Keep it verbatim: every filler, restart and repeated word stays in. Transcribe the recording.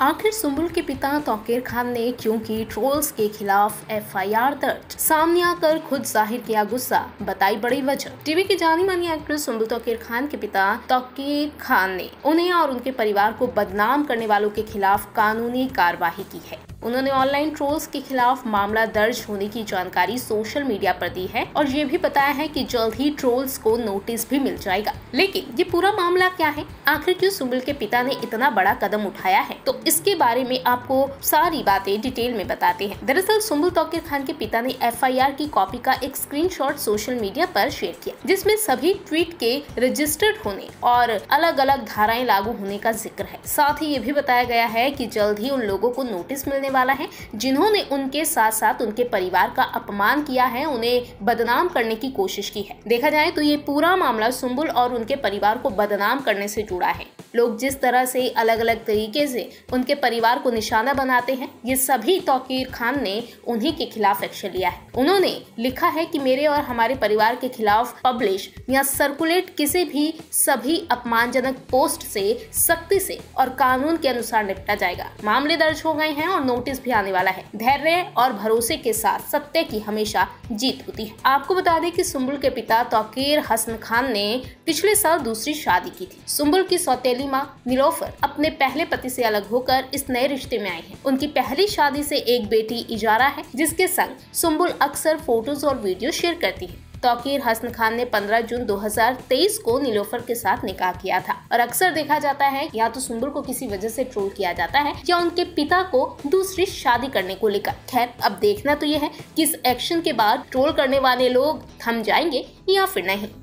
आखिर सुंबुल के पिता तौकीर खान ने क्यों की ट्रोल्स के खिलाफ एफ आई आर दर्ज? सामने आकर खुद जाहिर किया गुस्सा, बताई बड़ी वजह। टीवी की जानी मानी एक्ट्रेस सुंबुल तौकीर खान के पिता तौकीर खान ने उन्हें और उनके परिवार को बदनाम करने वालों के खिलाफ कानूनी कार्रवाई की है। उन्होंने ऑनलाइन ट्रोल्स के खिलाफ मामला दर्ज होने की जानकारी सोशल मीडिया पर दी है और ये भी बताया है कि जल्द ही ट्रोल्स को नोटिस भी मिल जाएगा। लेकिन ये पूरा मामला क्या है, आखिर क्यों सुंबुल के पिता ने इतना बड़ा कदम उठाया है, तो इसके बारे में आपको सारी बातें डिटेल में बताते हैं। दरअसल सुंबुल तौकीर खान के पिता ने एफ आई आर की कॉपी का एक स्क्रीनशॉट सोशल मीडिया पर शेयर किया, जिसमें सभी ट्वीट के रजिस्टर्ड होने और अलग अलग धाराएं लागू होने का जिक्र है। साथ ही ये भी बताया गया है कि जल्द ही उन लोगों को नोटिस मिलने वाला है जिन्होंने उनके साथ साथ उनके परिवार का अपमान किया है, उन्हें बदनाम करने की कोशिश की है। देखा जाए तो ये पूरा मामला सुंबुल और उनके परिवार को बदनाम करने से जुड़ा है। लोग जिस तरह से अलग अलग तरीके से उनके परिवार को निशाना बनाते हैं, ये सभी तौकीर खान ने उन्हीं के खिलाफ एक्शन लिया है। उन्होंने लिखा है कि मेरे और हमारे परिवार के खिलाफ पब्लिश या सर्कुलेट किसी भी सभी अपमानजनक पोस्ट से सख्ती से और कानून के अनुसार निपटा जाएगा। मामले दर्ज हो गए हैं और नोटिस भी आने वाला है। धैर्य और भरोसे के साथ सत्य की हमेशा जीत होती है। आपको बता दें कि सुंबुल के पिता तौकीर हसन खान ने पिछले साल दूसरी शादी की थी। सुंबुल की सौतेली मां नीलोफर अपने पहले पति से अलग होकर इस नए रिश्ते में आई है। उनकी पहली शादी से एक बेटी इजारा है, जिसके संग सुंबुल अक्सर फोटोज और वीडियो शेयर करती है। तौकीर हसन खान ने पंद्रह जून दो हज़ार तेईस को नीलोफर के साथ निकाह किया था और अक्सर देखा जाता है या तो सुंबुल को किसी वजह से ट्रोल किया जाता है या उनके पिता को दूसरी शादी करने को लेकर। खैर, अब देखना तो ये है कि इस एक्शन के बाद ट्रोल करने वाले लोग थम जाएंगे या फिर नहीं।